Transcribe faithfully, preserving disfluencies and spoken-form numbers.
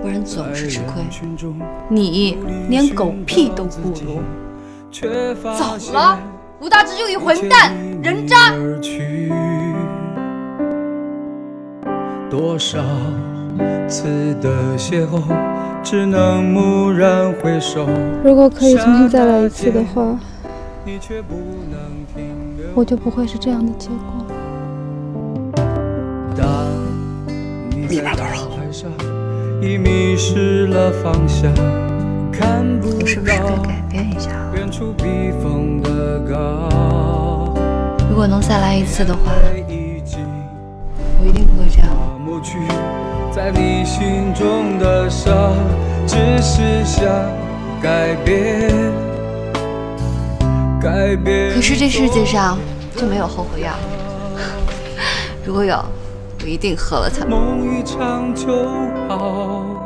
不然总是吃亏。 你连狗屁都不如。 走了，吴大志就一混蛋，人渣。 多少次的邂逅，只能蓦然回首。 如果可以重新再来一次的话，我就不会是这样的结果。 密码多少？已迷失了方向，看不到。 我是不是该改变一下？如果能再来一次的话，我一定不会这样。 抹去在你心中的伤，只是想改变，改变。 可是这世界上就没有后悔药，如果有，我一定喝了它。 梦一场就好。